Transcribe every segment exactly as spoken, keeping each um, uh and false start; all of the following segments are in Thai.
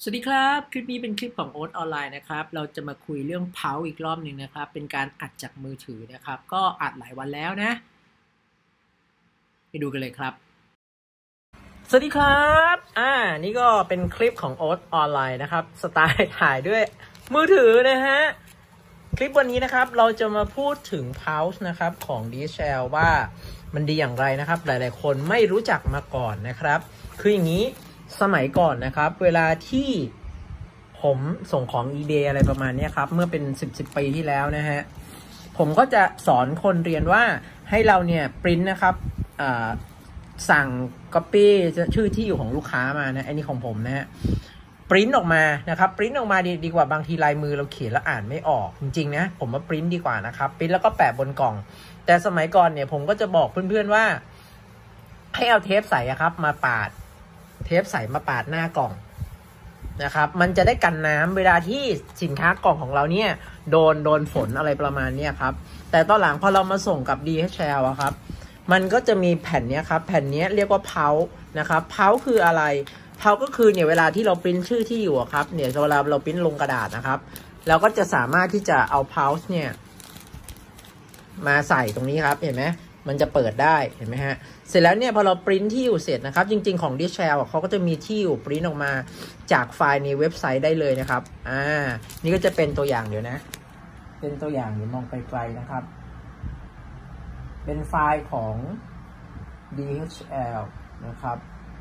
สวัสดีครับคลิปนี้เป็นคลิปของโอ๊ตออนไลน์นะครับเราจะมาคุยเรื่องเพาอีกรอบหนึ่งนะครับเป็นการอัดจากมือถือนะครับก็อัดหลายวันแล้วนะไปดูกันเลยครับสวัสดีครับอ่านี่ก็เป็นคลิปของโอ๊ตออนไลน์นะครับสไตล์ถ่ายด้วยมือถือนะฮะคลิปวันนี้นะครับเราจะมาพูดถึงเพานะครับของ ดี เอช แอล ว่ามันดีอย่างไรนะครับหลายๆคนไม่รู้จักมาก่อนนะครับคืออย่างนี้สมัยก่อนนะครับเวลาที่ผมส่งของ eBay อะไรประมาณนี้ครับเมื่อเป็นสิบ สิบปีที่แล้วนะฮะผมก็จะสอนคนเรียนว่าให้เราเนี่ยปริ้นนะครับสั่ง copy ชื่อที่อยู่ของลูกค้ามานะอันนี้ของผมนะฮะปริ้นออกมานะครับปริ้นออกมาดีดีกว่าบางทีลายมือเราเขียนแล้วอ่านไม่ออกจริงๆนะผมว่าปริ้นดีกว่านะครับปริ้นแล้วก็แปะบนกล่องแต่สมัยก่อนเนี่ยผมก็จะบอกเพื่อนๆว่าให้เอาเทปใสครับมาปาดเทปใสมาปาดหน้ากล่องนะครับมันจะได้กันน้ำเวลาที่สินค้ากล่องของเราเนี่ยโดนโดนฝนอะไรประมาณนี้ครับแต่ตอนหลังพอเรามาส่งกับ ดี เอช แอล อะครับมันก็จะมีแผ่นนี้ครับแผ่นนี้เรียกว่าเพานะครับเพาคืออะไรเพาก็คือเนี่ยเวลาที่เราปริ้นชื่อที่อยู่ครับเนี่ยเวลาเราปริ้นลงกระดาษนะครับเราก็จะสามารถที่จะเอาเพาเนี่ยมาใส่ตรงนี้ครับเห็นไหมมันจะเปิดได้เห็นไหมฮะเสร็จแล้วเนี่ยพอเราปริ้นที่อยู่เสร็จนะครับจริงๆของ ดี เอช แอล เขาก็จะมีที่อยู่ปริ้นออกมาจากไฟล์ในเว็บไซต์ได้เลยนะครับอ่านี่ก็จะเป็นตัวอย่างเดี๋ยวนะเป็นตัวอย่างเดี๋ยวมองไกลๆนะครับเป็นไฟล์ของ ดี เอช แอล นะครับ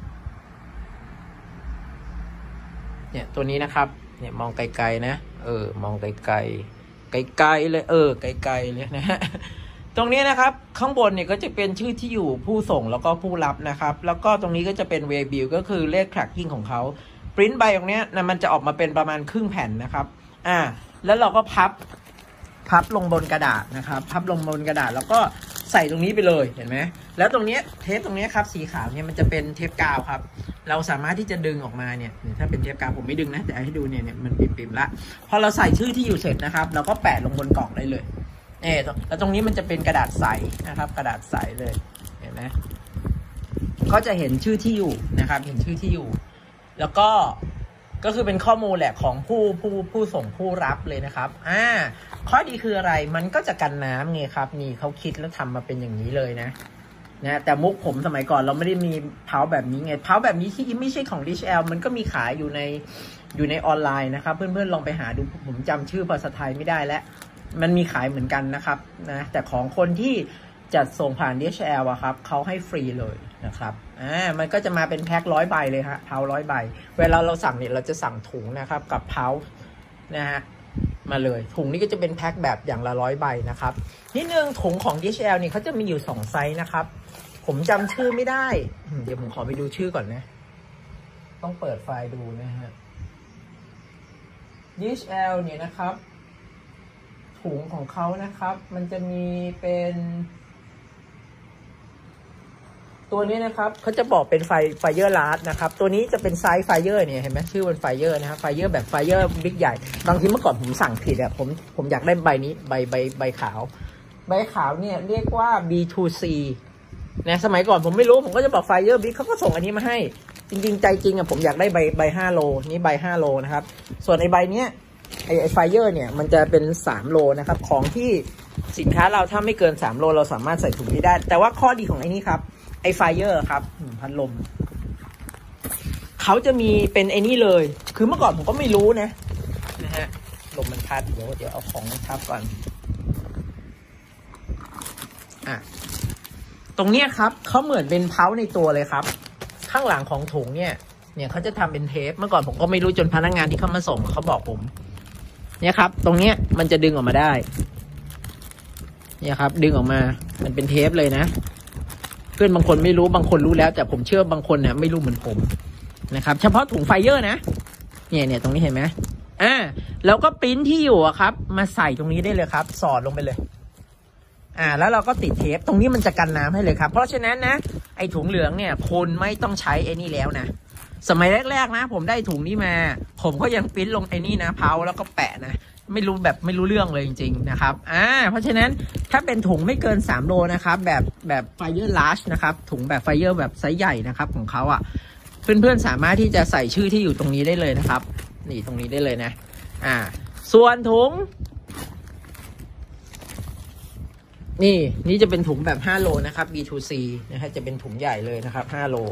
เนี่ยตัวนี้นะครับเนี่ยมองไกลๆนะเออมองไกลๆไกลๆเลยเออไกลๆเลยนะฮะตรงนี้นะครับข้างบนเนี่ยก็จะเป็นชื่อที่อยู่ผู้ส่งแล้วก็ผู้รับนะครับแล้วก็ตรงนี้ก็จะเป็น way bill ก็คือเลข tracking ของเขาปริ้นใบตรงนี้นะมันจะออกมาเป็นประมาณครึ่งแผ่นนะครับอ่าแล้วเราก็พับพับลงบนกระดาษนะครับพับลงบนกระดาษแล้วก็ใส่ตรงนี้ไปเลยเห็นไหมแล้วตรงนี้เทปตรงนี้ครับสีขาวเนี่ยมันจะเป็นเทปกาวครับเราสามารถที่จะดึงออกมาเนี่ยถ้าเป็นเทปกาวผมไม่ดึงนะแต่ให้ดูเนี่ยเนี่ยมันปิ่มๆละพอเราใส่ชื่อที่อยู่เสร็จนะครับเราก็แปะลงบนกล่องได้เลยเออแล้วตรงนี้มันจะเป็นกระดาษใสนะครับกระดาษใสเลยเห็นไหมก็จะเห็นชื่อที่อยู่นะครับเห็นชื่อที่อยู่แล้วก็ก็คือเป็นข้อมูลแหละของผู้ผู้ผู้ส่งผู้รับเลยนะครับอ่าข้อดีคืออะไรมันก็จะกันน้ำไงครับนี่เขาคิดแล้วทำมาเป็นอย่างนี้เลยนะนะแต่มุกผมสมัยก่อนเราไม่ได้มีเพาแบบนี้ไงเพาแบบนี้ที่ไม่ใช่ของ ดี เอช แอล มันก็มีขายอยู่ในอยู่ในออนไลน์นะครับเพื่อนๆลองไปหาดูผมจำชื่อภาษาไทยไม่ได้แล้วมันมีขายเหมือนกันนะครับนะแต่ของคนที่จัดส่งผ่าน ดี เอช แอล อะครับเขาให้ฟรีเลยนะครับอ่ามันก็จะมาเป็นแพ็คร้อยใบเลยฮะเพาร้อยใบเวลาเราสั่งเนี่ยเราจะสั่งถุงนะครับกับเพานะฮะมาเลยถุงนี้ก็จะเป็นแพ็คแบบอย่างละร้อยใบนะครับนิดนึงถุงของ ดี เอช แอล เนี่ยเขาจะมีอยู่สองไซส์นะครับผมจำชื่อไม่ได้เดี๋ยวผมขอไปดูชื่อก่อนนะต้องเปิดไฟล์ดูนะฮะ ดี เอช แอล เนี่ยนะครับถุงของเขานะครับมันจะมีเป็นตัวนี้นะครับเขาจะบอกเป็นไฟไฟเยอร์ลาร์ดนะครับตัวนี้จะเป็นไซส์ไฟเยอร์เนี่ยเห็นไหมชื่อเป็นไฟเยอร์นะครับไฟเยอร์แบบไฟเยอร์บิ๊กใหญ่บางทีเมื่อก่อนผมสั่งผิดอะผมผมอยากได้ใบนี้ใบใบใบขาวใบขาวเนี่ยเรียกว่า บี ทู ซี นะสมัยก่อนผมไม่รู้ผมก็จะบอกไฟเยอร์บิ๊กเขาก็ส่งอันนี้มาให้จริงๆใจจริงอะผมอยากได้ใบใบห้าโลนี่ใบห้าโลนะครับส่วนไอใบเนี้ยไอไฟเยอร์เนี่ยมันจะเป็นสามโลนะครับของที่สินค้าเราถ้าไม่เกินสามโลเราสามารถใส่ถุงนี้ได้แต่ว่าข้อดีของไอ้นี้ครับไอไฟเยอร์ครับพัดลมเขาจะมีเป็นไอ้นี่เลยคือเมื่อก่อนผมก็ไม่รู้นะนะฮะลมมันพัดเดี๋ยวเดี๋ยวเอาของทับก่อนอ่ะตรงเนี้ยครับเขาเหมือนเป็นเพาในตัวเลยครับข้างหลังของถุงเนี่ยเนี่ยเขาจะทำเป็นเทปเมื่อก่อนผมก็ไม่รู้จนพนักงานที่เขามาส่งเขาบอกผมเนี่ยครับตรงเนี้ยมันจะดึงออกมาได้เนี่ยครับดึงออกมามันเป็นเทปเลยนะเพื่อนบางคนไม่รู้บางคนรู้แล้วแต่ผมเชื่อบางคนเนี่ยไม่รู้เหมือนผมนะครับเฉพาะถุงไฟเยอร์นะเนี่ยเนี่ยตรงนี้เห็นไหมอ่าแล้วก็ปริ้นที่อยู่อะครับมาใส่ตรงนี้ได้เลยครับสอดลงไปเลยอ่าแล้วเราก็ติดเทปตรงนี้มันจะกันน้ำให้เลยครับเพราะฉะนั้นนะไอถุงเหลืองเนี่ยคุณไม่ต้องใช้ไอ้นี่แล้วนะสมัยแรกๆนะผมได้ถุงนี้มาผมก็ยังปริ้นลงไอ้นี่นะเพาแล้วก็แปะนะไม่รู้แบบไม่รู้เรื่องเลยจริงๆนะครับอ่าเพราะฉะนั้นถ้าเป็นถุงไม่เกินสามโลนะครับแบบแบบไฟเยอร์ลาร์จนะครับถุงแบบไฟเยอร์แบบไซส์ใหญ่นะครับของเขาอ่ะเเพื่อนๆสามารถที่จะใส่ชื่อที่อยู่ตรงนี้ได้เลยนะครับนี่ตรงนี้ได้เลยนะอ่าส่วนถุงนี่นี่จะเป็นถุงแบบห้าโลนะครับ บี ทู ซี นะฮะจะเป็นถุงใหญ่เลยนะครับห้าโล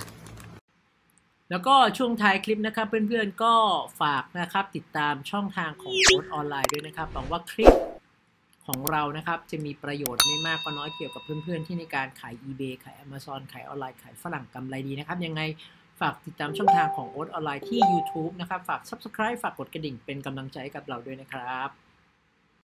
แล้วก็ช่วงท้ายคลิปนะครับเพื่อนๆก็ฝากนะครับติดตามช่องทางของโค้ดออนไลน์ด้วยนะครับหวังว่าคลิปของเรานะครับจะมีประโยชน์ไม่มากก็น้อยเกี่ยวกับเพื่อนๆที่ในการขาย eBay ขาย Amazon ขายออนไลน์ขายฝรั่งกำไรดีนะครับยังไงฝากติดตามช่องทางของโอ๊ตออนไลน์ที่ YouTube นะครับฝาก Subscribe ฝากกดกระดิ่งเป็นกำลังใจกับเราด้วยนะครับ